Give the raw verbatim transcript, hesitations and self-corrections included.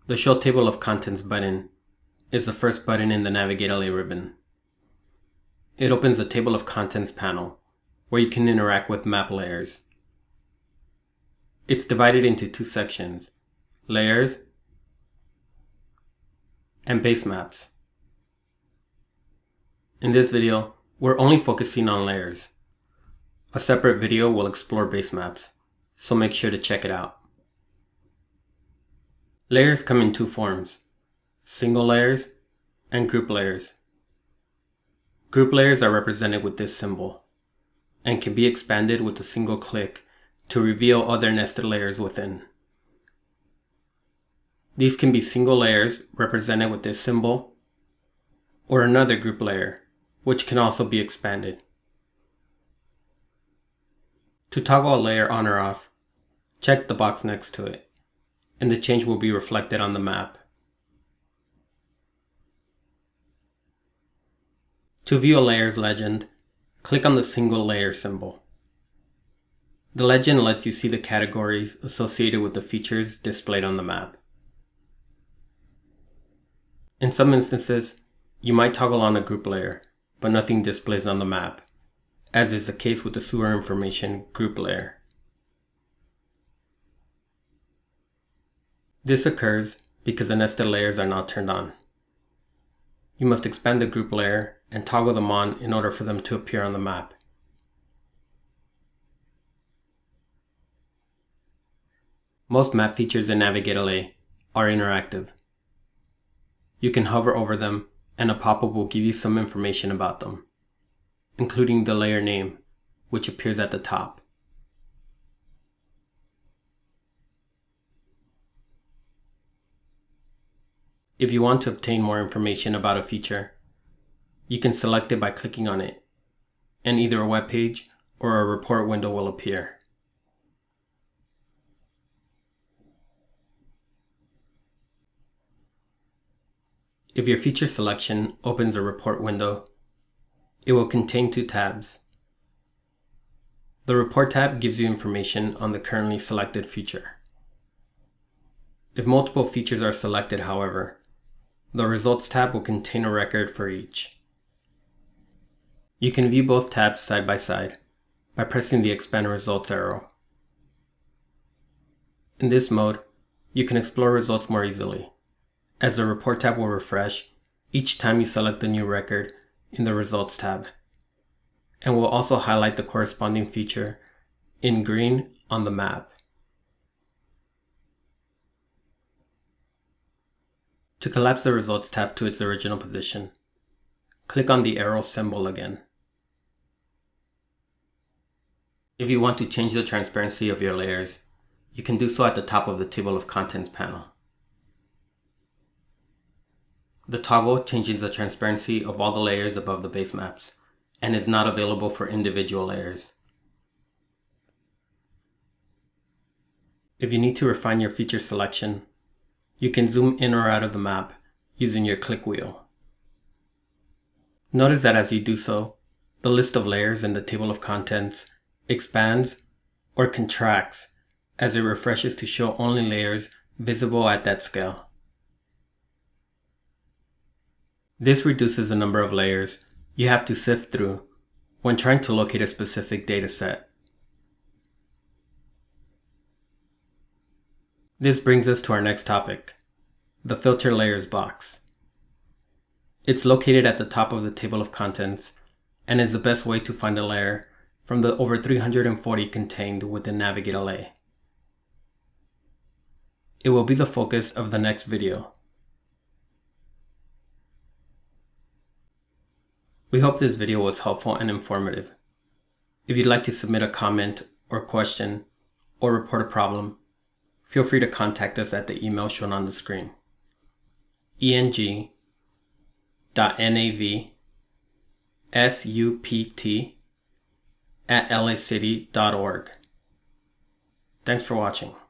The Show Table of Contents button is the first button in the NavigateLA ribbon. It opens the Table of Contents panel, where you can interact with map layers. It's divided into two sections, Layers and Base Maps. In this video, we're only focusing on layers. A separate video will explore base maps, so make sure to check it out. Layers come in two forms, single layers and group layers. Group layers are represented with this symbol and can be expanded with a single click to reveal other nested layers within. These can be single layers represented with this symbol or another group layer, which can also be expanded. To toggle a layer on or off, check the box next to it, and the change will be reflected on the map. To view a layer's legend, click on the single layer symbol. The legend lets you see the categories associated with the features displayed on the map. In some instances, you might toggle on a group layer, but nothing displays on the map, as is the case with the sewer information group layer. This occurs because the nested layers are not turned on. You must expand the group layer and toggle them on in order for them to appear on the map. Most map features in NavigateLA are interactive. You can hover over them and a pop-up will give you some information about them, including the layer name, which appears at the top. If you want to obtain more information about a feature, you can select it by clicking on it, and either a web page or a report window will appear. If your feature selection opens a report window, it will contain two tabs. The Report tab gives you information on the currently selected feature. If multiple features are selected, however, the Results tab will contain a record for each. You can view both tabs side by side by pressing the Expand Results arrow. In this mode, you can explore results more easily, as the Report tab will refresh each time you select a new record in the Results tab, and will also highlight the corresponding feature in green on the map. To collapse the Results tab to its original position, click on the arrow symbol again. If you want to change the transparency of your layers, you can do so at the top of the Table of Contents panel. The toggle changes the transparency of all the layers above the base maps and is not available for individual layers. If you need to refine your feature selection, you can zoom in or out of the map using your click wheel. Notice that as you do so, the list of layers in the Table of Contents expands or contracts as it refreshes to show only layers visible at that scale. This reduces the number of layers you have to sift through when trying to locate a specific dataset. This brings us to our next topic, the Filter Layers box. It's located at the top of the Table of Contents and is the best way to find a layer from the over three hundred forty contained within NavigateLA. It will be the focus of the next video. We hope this video was helpful and informative. If you'd like to submit a comment or question or report a problem, feel free to contact us at the email shown on the screen, eng dot navsupt at lacity dot org. Thanks for watching.